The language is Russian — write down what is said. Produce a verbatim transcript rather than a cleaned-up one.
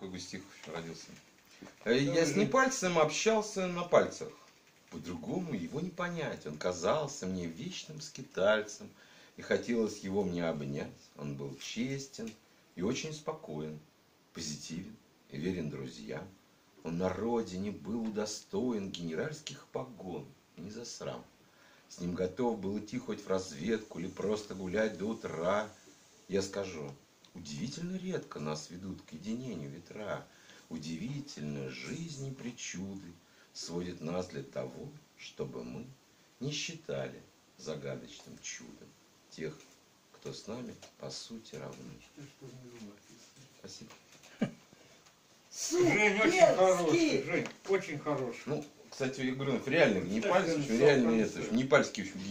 такой бы стих родился. Я с Непальцем общался на пальцах. По-другому его не понять. Он казался мне вечным скитальцем. И хотелось его мне обнять. Он был честен и очень спокоен, позитивен и верен друзьям. Он на родине был удостоен генеральских погон. Не за срам. С ним готов был идти хоть в разведку или просто гулять до утра. Я скажу, удивительно редко нас ведут к единению ветра. Удивительно, жизни причуды сводит нас для того, чтобы мы не считали загадочным чудом тех, кто с нами по сути равны. Спасибо. Жень очень хороший, Жень, очень хороший. Ну, кстати, я говорю, реально, непальский, реально это, непальский